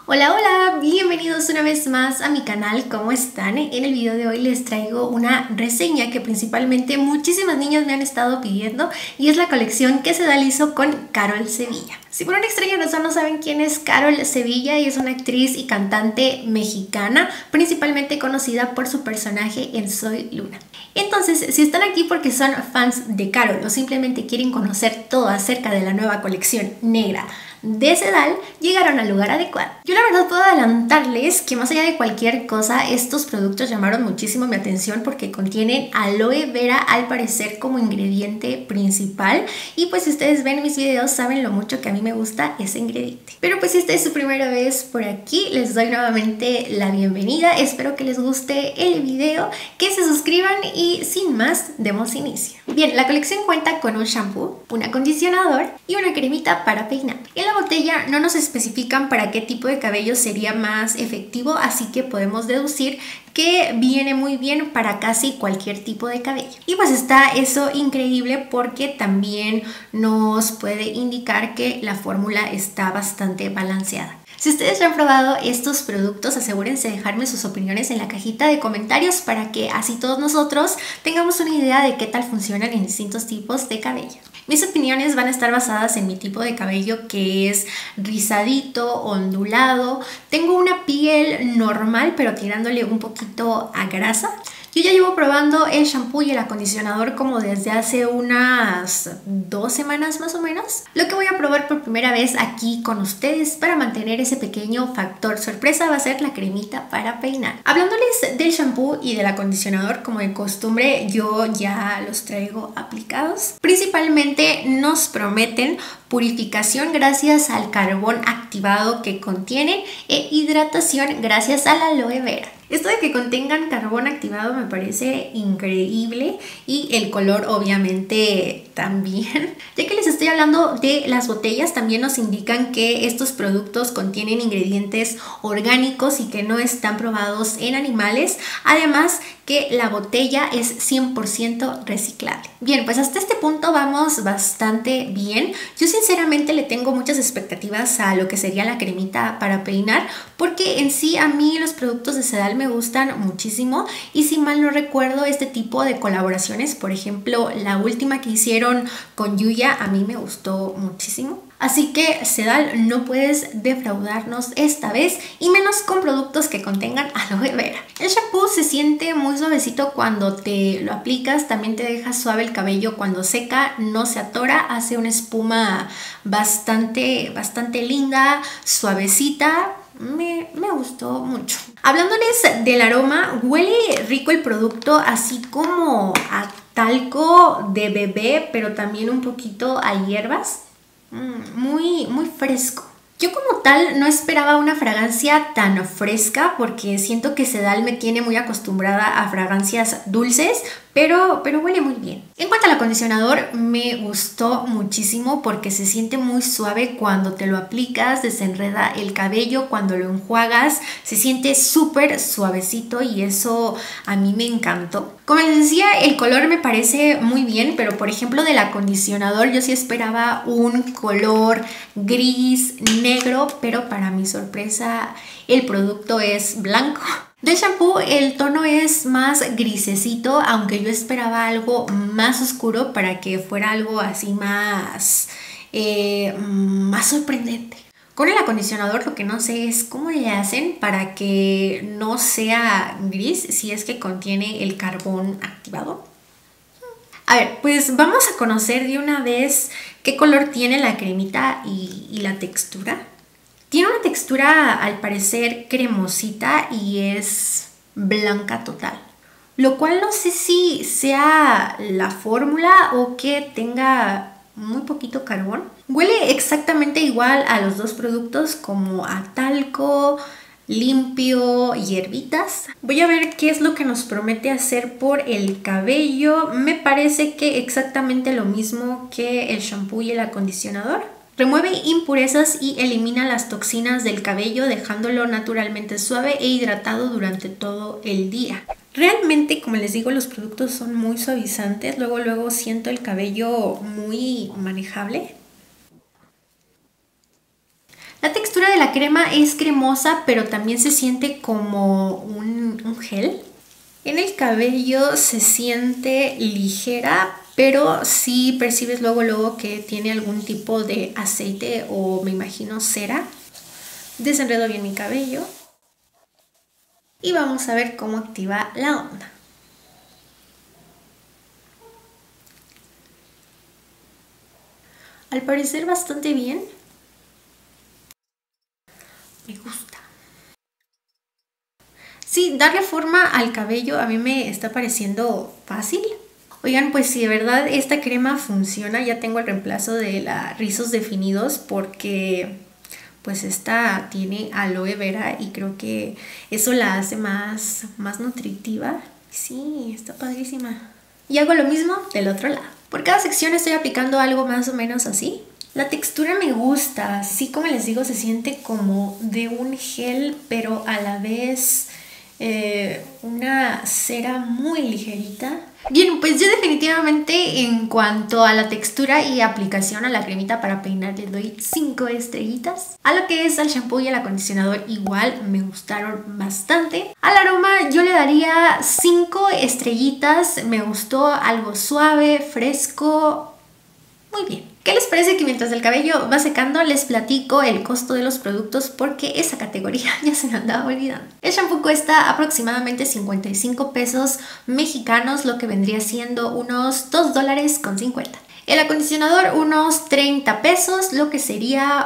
Hola, hola, bienvenidos una vez más a mi canal, ¿cómo están? En el video de hoy les traigo una reseña que principalmente muchísimas niñas me han estado pidiendo y es la colección que Sedal hizo con Carol Sevilla. Si por una extraña razón no saben quién es Carol Sevilla, y es una actriz y cantante mexicana, principalmente conocida por su personaje en Soy Luna. Entonces, si están aquí porque son fans de Carol o simplemente quieren conocer todo acerca de la nueva colección negra de Sedal, llegaron al lugar adecuado. Yo la verdad puedo adelantarles que más allá de cualquier cosa, estos productos llamaron muchísimo mi atención porque contienen aloe vera al parecer como ingrediente principal, y pues si ustedes ven mis videos saben lo mucho que a mí me gusta ese ingrediente. Pero pues si esta es su primera vez por aquí, les doy nuevamente la bienvenida, espero que les guste el video, que se suscriban y sin más, demos inicio. Bien, la colección cuenta con un shampoo, un acondicionador y una cremita para peinar. En la botella no nos especifican para qué tipo de cabello sería más efectivo, así que podemos deducir que viene muy bien para casi cualquier tipo de cabello. Y pues está eso increíble porque también nos puede indicar que la fórmula está bastante balanceada. Si ustedes ya han probado estos productos, asegúrense de dejarme sus opiniones en la cajita de comentarios para que así todos nosotros tengamos una idea de qué tal funcionan en distintos tipos de cabello. Mis opiniones van a estar basadas en mi tipo de cabello, que es rizadito, ondulado. Tengo una piel normal pero tirándole un poquito a grasa. Yo ya llevo probando el shampoo y el acondicionador como desde hace unas 2 semanas más o menos. Lo que voy a probar por primera vez aquí con ustedes para mantener ese pequeño factor sorpresa va a ser la cremita para peinar. Hablándoles del shampoo y del acondicionador, como de costumbre, yo ya los traigo aplicados. Principalmente nos prometen purificación gracias al carbón activado que contienen e hidratación gracias a la aloe vera. Esto de que contengan carbón activado me parece increíble, y el color obviamente también. Ya que les estoy hablando de las botellas, también nos indican que estos productos contienen ingredientes orgánicos y que no están probados en animales. Además que la botella es 100% reciclable. Bien, pues hasta este punto vamos bastante bien. Yo sinceramente le tengo muchas expectativas a lo que sería la cremita para peinar, porque en sí a mí los productos de Sedal me gustan muchísimo, y si mal no recuerdo este tipo de colaboraciones, por ejemplo la última que hicieron con Yuya, a mí me gustó muchísimo. Así que Sedal, no puedes defraudarnos esta vez, y menos con productos que contengan aloe vera. El shampoo se siente muy suavecito cuando te lo aplicas, también te deja suave el cabello cuando seca, no se atora, hace una espuma bastante linda, suavecita. Me gustó mucho. Hablándoles del aroma, huele rico el producto, así como a talco de bebé, pero también un poquito a hierbas. Muy fresco. Yo como tal no esperaba una fragancia tan fresca porque siento que Sedal me tiene muy acostumbrada a fragancias dulces, pero huele muy bien. En cuanto al acondicionador, me gustó muchísimo porque se siente muy suave cuando te lo aplicas, desenreda el cabello, cuando lo enjuagas se siente súper suavecito y eso a mí me encantó. Como les decía, el color me parece muy bien, pero por ejemplo del acondicionador yo sí esperaba un color gris, negro, pero para mi sorpresa el producto es blanco. Del shampoo el tono es más grisecito, aunque yo esperaba algo más oscuro para que fuera algo así más sorprendente. Con el acondicionador lo que no sé es cómo le hacen para que no sea gris si es que contiene el carbón activado. A ver, pues vamos a conocer de una vez qué color tiene la cremita y la textura. Tiene una textura al parecer cremosita y es blanca total, lo cual no sé si sea la fórmula o que tenga muy poquito carbón. Huele exactamente igual a los dos productos, como a talco, limpio, hierbitas. Voy a ver qué es lo que nos promete hacer por el cabello. Me parece que exactamente lo mismo que el shampoo y el acondicionador. Remueve impurezas y elimina las toxinas del cabello, dejándolo naturalmente suave e hidratado durante todo el día. Realmente, como les digo, los productos son muy suavizantes. Luego siento el cabello muy manejable. La textura de la crema es cremosa, pero también se siente como un gel. En el cabello se siente ligera, pero sí percibes luego que tiene algún tipo de aceite o me imagino cera. Desenredo bien mi cabello y vamos a ver cómo activa la onda. Al parecer bastante bien. Me gusta. Sí, darle forma al cabello a mí me está pareciendo fácil. Oigan, pues si de verdad esta crema funciona, ya tengo el reemplazo de la Rizos Definidos porque pues esta tiene aloe vera y creo que eso la hace más nutritiva. Sí, está padrísima. Y hago lo mismo del otro lado. Por cada sección estoy aplicando algo más o menos así. La textura me gusta, así como les digo, se siente como de un gel, pero a la vez una cera muy ligerita. Bien, pues yo definitivamente en cuanto a la textura y aplicación a la cremita para peinar le doy 5 estrellitas. A lo que es al shampoo y al acondicionador igual me gustaron bastante. Al aroma yo le daría 5 estrellitas, me gustó algo suave, fresco, muy bien. ¿Qué les parece que mientras el cabello va secando les platico el costo de los productos porque esa categoría ya se me andaba olvidando? El shampoo cuesta aproximadamente 55 pesos mexicanos, lo que vendría siendo unos $2.50. El acondicionador unos 30 pesos, lo que sería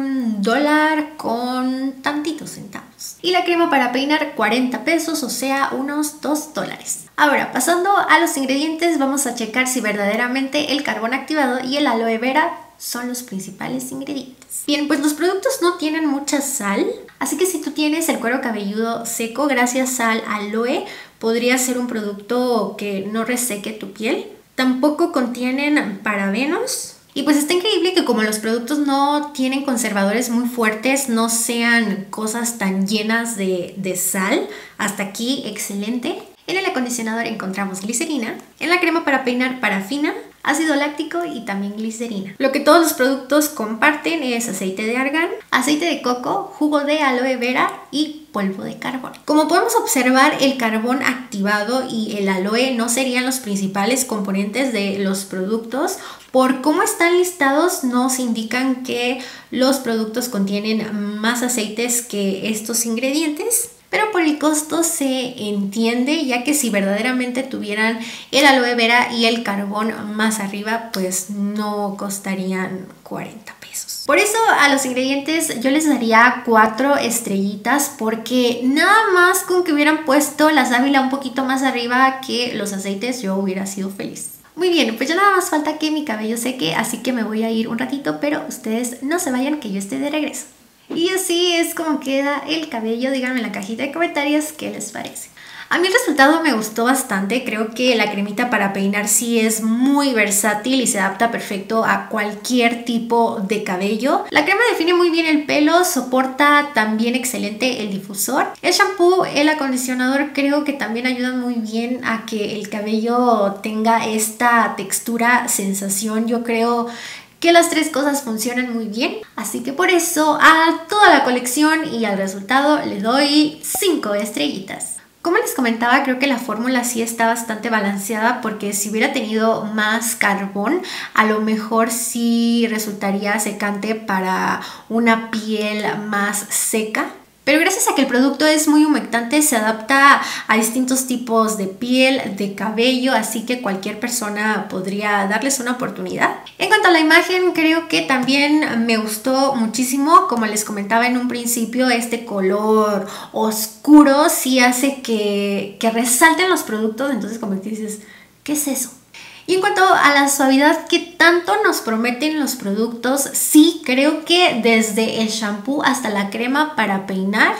$1 con tantitos centavos. Y la crema para peinar 40 pesos, o sea unos $2. Ahora, pasando a los ingredientes, vamos a checar si verdaderamente el carbón activado y el aloe vera son los principales ingredientes. Bien, pues los productos no tienen mucha sal, así que si tú tienes el cuero cabelludo seco, gracias al aloe podría ser un producto que no reseque tu piel. Tampoco contienen parabenos. Y pues está increíble que como los productos no tienen conservadores muy fuertes, no sean cosas tan llenas de sal. Hasta aquí, excelente. En el acondicionador encontramos glicerina. En la crema para peinar, parafina, ácido láctico y también glicerina. Lo que todos los productos comparten es aceite de argán, aceite de coco, jugo de aloe vera y polvo de carbón. Como podemos observar, el carbón activado y el aloe no serían los principales componentes de los productos. Por cómo están listados nos indican que los productos contienen más aceites que estos ingredientes. Pero por el costo se entiende, ya que si verdaderamente tuvieran el aloe vera y el carbón más arriba, pues no costarían 40 pesos. Por eso a los ingredientes yo les daría 4 estrellitas, porque nada más con que hubieran puesto la sábila un poquito más arriba que los aceites, yo hubiera sido feliz. Muy bien, pues ya nada más falta que mi cabello seque, así que me voy a ir un ratito, pero ustedes no se vayan, que yo esté de regreso. Y así es como queda el cabello. Díganme en la cajita de comentarios qué les parece. A mí el resultado me gustó bastante. Creo que la cremita para peinar sí es muy versátil y se adapta perfecto a cualquier tipo de cabello. La crema define muy bien el pelo, soporta también excelente el difusor. El shampoo, el acondicionador creo que también ayudan muy bien a que el cabello tenga esta textura, sensación. Yo creo que las 3 cosas funcionan muy bien, así que por eso a toda la colección y al resultado le doy 5 estrellitas. Como les comentaba, creo que la fórmula sí está bastante balanceada, porque si hubiera tenido más carbón, a lo mejor sí resultaría secante para una piel más seca. Pero gracias a que el producto es muy humectante, se adapta a distintos tipos de piel, de cabello, así que cualquier persona podría darles una oportunidad. En cuanto a la imagen, creo que también me gustó muchísimo. Como les comentaba en un principio, este color oscuro sí hace que resalten los productos, entonces como que dices, ¿qué es eso? Y en cuanto a la suavidad que tanto nos prometen los productos, sí, creo que desde el shampoo hasta la crema para peinar,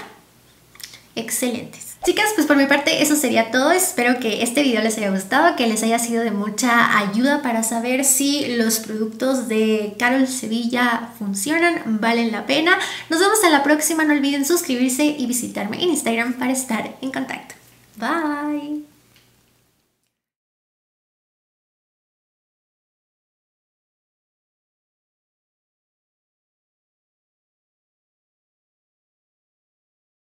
excelentes. Chicas, pues por mi parte eso sería todo. Espero que este video les haya gustado, que les haya sido de mucha ayuda para saber si los productos de Carol Sevilla funcionan, valen la pena. Nos vemos en la próxima. No olviden suscribirse y visitarme en Instagram para estar en contacto. Bye.